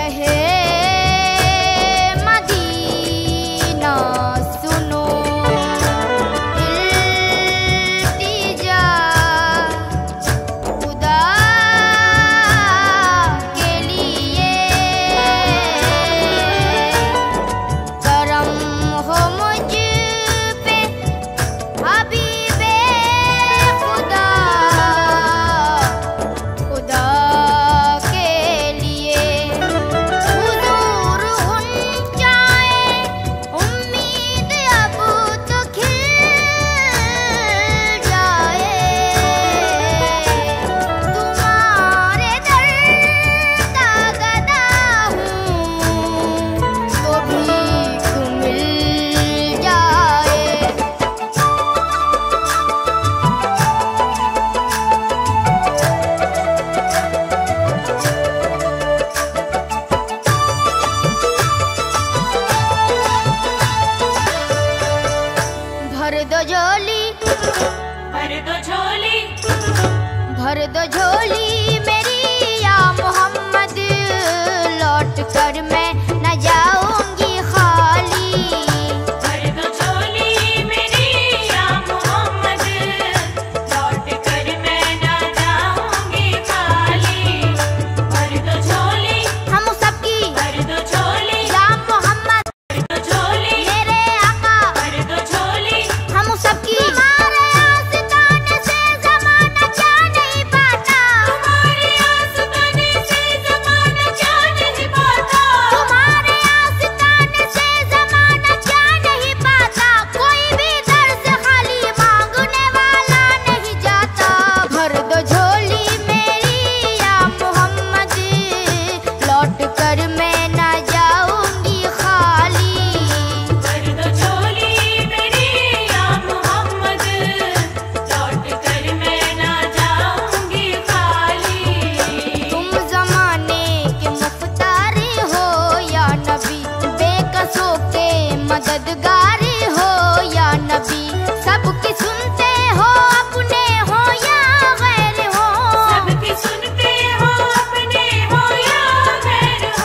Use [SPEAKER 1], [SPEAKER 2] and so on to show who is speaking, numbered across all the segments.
[SPEAKER 1] भर दो झोली मेरी या मोहम्मद, लौट कर मैं न जाऊंगी खाली।
[SPEAKER 2] भर दो झोली मेरी या मोहम्मद, लौट कर मैं न जाऊंगी खाली। भर दो झोली
[SPEAKER 1] हम सबकी,
[SPEAKER 2] भर दो झोली
[SPEAKER 1] या मोहम्मद,
[SPEAKER 2] भर दो झोली
[SPEAKER 1] मेरे आका,
[SPEAKER 2] भर दो झोली
[SPEAKER 1] हम सबकी। मददगारी हो या नबी, सबकी सुनते हो अपने हो या गैर हो,
[SPEAKER 2] सबकी सुनते हो अपने हो या गैर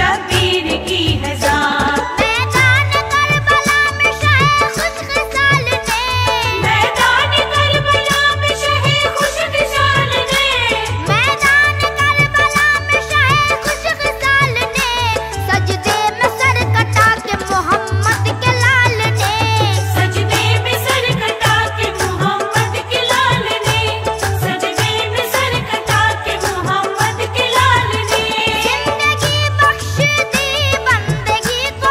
[SPEAKER 2] शब्बीर की हजार।
[SPEAKER 1] मैदान करबला में शाहे खुशखसाल ने,
[SPEAKER 2] मैदान करबला में शहे खुशखसाल ने,
[SPEAKER 1] मैदान करबला में शाहे खुशखसाल ने, सजदे में सर कटा के मोहम्मद के लाल ने,
[SPEAKER 2] सजदे में सर कटा के मोहम्मद के लाल ने, सजदे में सर कटा के मोहम्मद के लाल ने।
[SPEAKER 1] जिंदगी बख्श दी बंदगी को,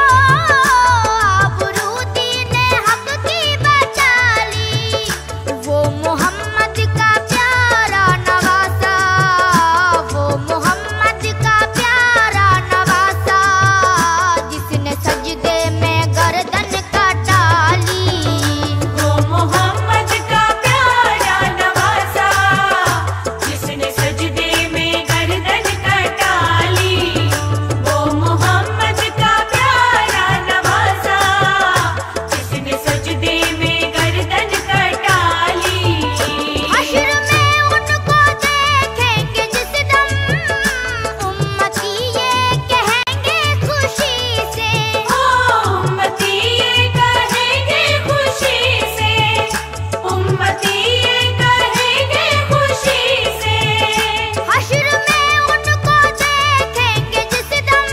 [SPEAKER 1] आबरू दीने हक की बचा ली। वो मोहम्मद का प्यारा नवासा, वो मोहम्मद का प्यारा नवासा, जिसने सजदे में गर्दन कटा ली।
[SPEAKER 2] वो मोहम्मद का प्यारा नवासा, जिसने सजदे में गर्दन कटा ली। वो मोहम्मद का प्यारा नवासा, जिसने सजदे में गर्दन कटा ली।
[SPEAKER 1] हश्र में उनको देखेंगे जिस दम, उम्मती ये कहेंगे खुशी से।
[SPEAKER 2] उम्मती ये कहेंगे खुशी से, उम्मती ये कहेंगे खुशी से।
[SPEAKER 1] हश्र में उनको देखेंगे जिस दम,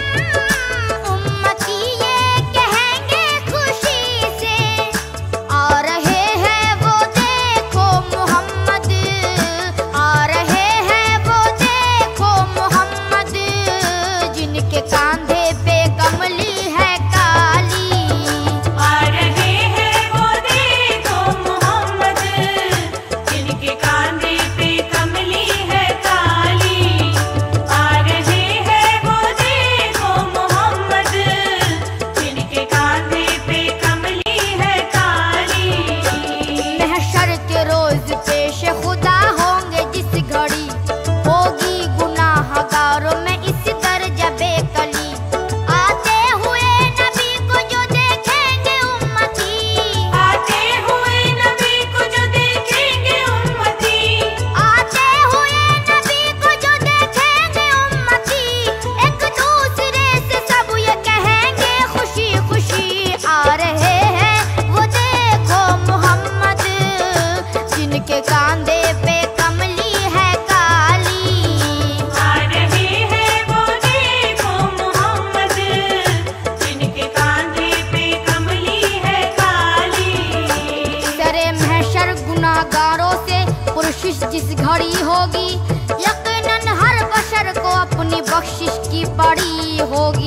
[SPEAKER 1] उम्मती ये कहेंगे खुशी से। आ रहे हैं वो देखो मोहम्मद, आ रहे हैं वो देखो मोहम्मद, जिनके कांधे पे कमली है काली।
[SPEAKER 2] आ रहे हैं वो देखो मोहम्मद, जिनके कांधे पे कमली है काली। आ रहे हैं वो देखो मोहम्मद, जिनके कांधे पे कमली है काली।
[SPEAKER 1] महशर के रोज पेश खुदा होंगे जिस घड़ी, होगी गुनाहगारों में इस दर्जा बेकली। आते हुए नबी को जो देखेंगे उम्मती,
[SPEAKER 2] आते हुए नबी को जो देखेंगे उम्मती,
[SPEAKER 1] आते हुए नबी को जो देखेंगे उम्मती, एक दूसरे से सब ये कहेंगे खुशी खुशी। आ रहे हैं वो देखो मोहम्मद, जिनके कांधे पे कमली है काली।
[SPEAKER 2] आ रहे हैं वो देखो मोहम्मद, जिनके कांधे पे कमली है काली।
[SPEAKER 1] सरे महशर गुनाहगारों से पुरशिश जिस घड़ी होगी, यकीनन हर बशर को अपनी बख्शिश की पड़ी होगी।